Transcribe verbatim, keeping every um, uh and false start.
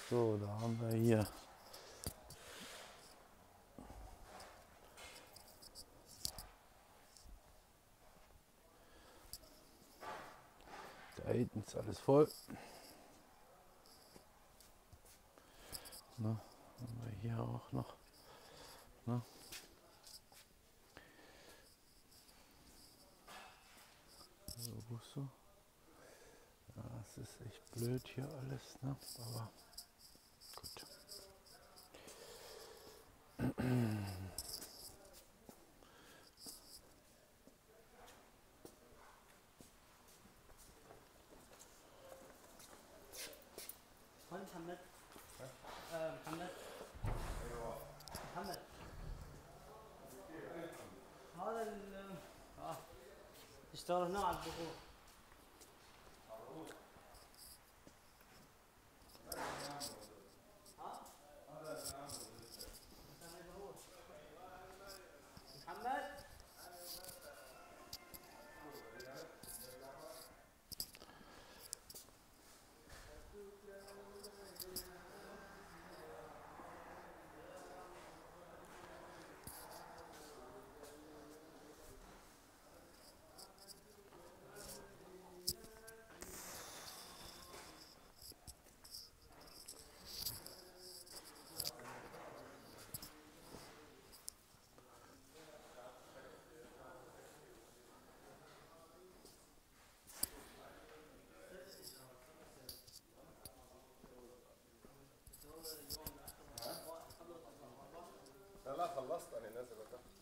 So, da haben wir hier da hinten ist alles voll. Ne, haben wir hier auch noch. Ne. So, so. Ja, es ist echt blöd hier alles, ne? Aber gut. محمد آه محمد محمد هذا ال اه اشتغل هنا على البخور. محمد لا لا خلصت انا نازل.